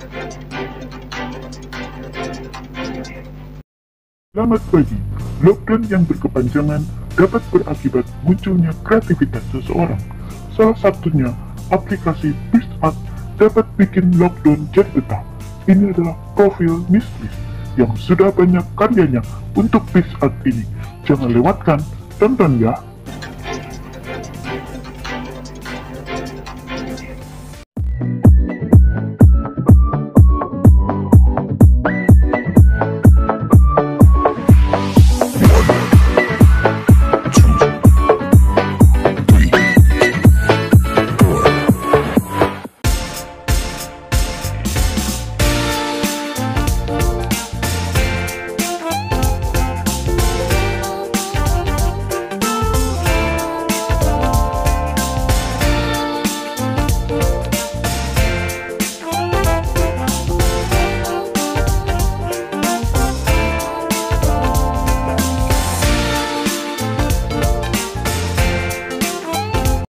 Selamat pagi. Lockdown yang berkepanjangan dapat berakibat munculnya kreativitas seseorang. Salah satunya, aplikasi PissArt dapat bikin lockdown jadi betah. Ini adalah profil Miss Liz yang sudah banyak karyanya untuk PissArt ini. Jangan lewatkan, tonton ya!